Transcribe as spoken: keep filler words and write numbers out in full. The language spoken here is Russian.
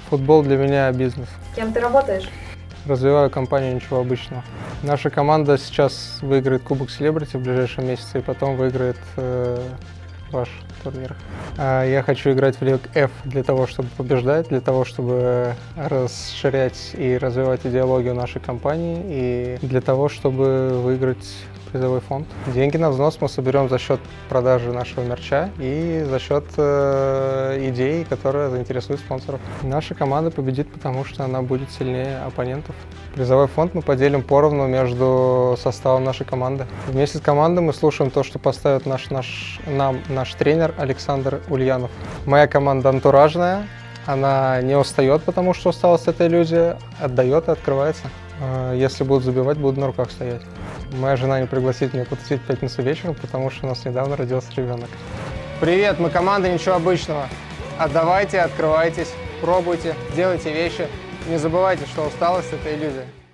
Футбол для меня бизнес. Кем ты работаешь? Развиваю компанию «Ничего обычного». Наша команда сейчас выиграет Кубок Селебрити в ближайшем месяце и потом выиграет э, ваш турнир. А я хочу играть в Лиг F для того, чтобы побеждать, для того, чтобы расширять и развивать идеологию нашей компании и для того, чтобы выиграть призовой фонд. Деньги на взнос мы соберем за счет продажи нашего мерча и за счет э, идей, которые заинтересуют спонсоров. Наша команда победит, потому что она будет сильнее оппонентов. Призовой фонд мы поделим поровну между составом нашей команды. Вместе с командой мы слушаем то, что поставит наш, наш, нам наш тренер Александр Ульянов. Моя команда антуражная, она не устает, потому что усталость — это иллюзия, отдает и открывается. Если будут забивать, буду на руках стоять. Моя жена не пригласит меня потусить в пятницу вечером, потому что у нас недавно родился ребенок. Привет, мы команда «Ничего обычного». Отдавайте, открывайтесь, пробуйте, делайте вещи. Не забывайте, что усталость — это иллюзия.